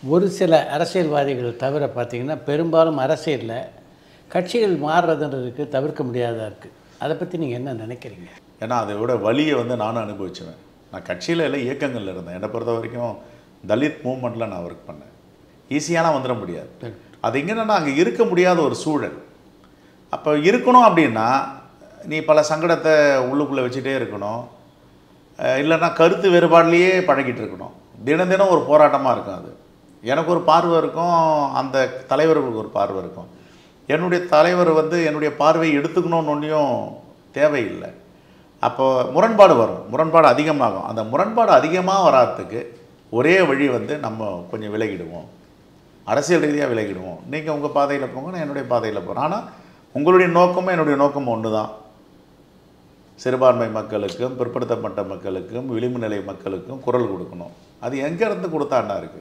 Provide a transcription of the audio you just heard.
ஒரு சில அரசியல்வாதிகள் தவிர பார்த்திங்கன்னா பெரும்பாலும் அரசியலில் கட்சிகள் மாறுறதுன்றதுக்கு தவிர்க்க முடியாததாக இருக்குது. அதை பற்றி நீங்கள் என்ன நினைக்கிறீங்க? ஏன்னா அதோட வலியை வந்து நானும் அனுபவிச்சுவேன். நான் கட்சியில் இல்லை, இயக்கங்களில் இருந்தேன். என்னை பொறுத்த வரைக்கும் தலித் மூவ்மெண்ட்டில் நான் ஒர்க் பண்ணேன். ஈஸியாலாம் வந்துட முடியாது. அது எங்கன்னா அங்கே இருக்க முடியாத ஒரு சூழல். அப்போ இருக்கணும் அப்படின்னா நீ பல சங்கடத்தை உள்ளுக்குள்ளே வச்சுட்டே இருக்கணும், இல்லைன்னா கருத்து வேறுபாடுலேயே பழகிட்டு இருக்கணும். தினம் தினம் ஒரு போராட்டமாக இருக்கும். அது எனக்கு ஒரு பார்வை இருக்கும், அந்த தலைவர்களுக்கு ஒரு பார்வை இருக்கும். என்னுடைய தலைவர் வந்து என்னுடைய பார்வையை எடுத்துக்கணும்னு ஒன்றையும் தேவையில்லை. அப்போ முரண்பாடு வரும், முரண்பாடு அதிகமாகும். அந்த முரண்பாடு அதிகமாக வராதுக்கு ஒரே வழி வந்து நம்ம கொஞ்சம் விலகிடுவோம், அரசியல் ரீதியாக விலகிடுவோம். நீங்கள் உங்கள் பாதையில் போங்க, நான் என்னுடைய பாதையில் போகிறேன். ஆனால் உங்களுடைய நோக்கமும் என்னுடைய நோக்கமும் ஒன்று தான். சிறுபான்மை மக்களுக்கும் பிற்படுத்தப்பட்ட மக்களுக்கும் விளிம்பு நிலை மக்களுக்கும் குரல் கொடுக்கணும். அது எங்கேருந்து கொடுத்தான்னா இருக்குது.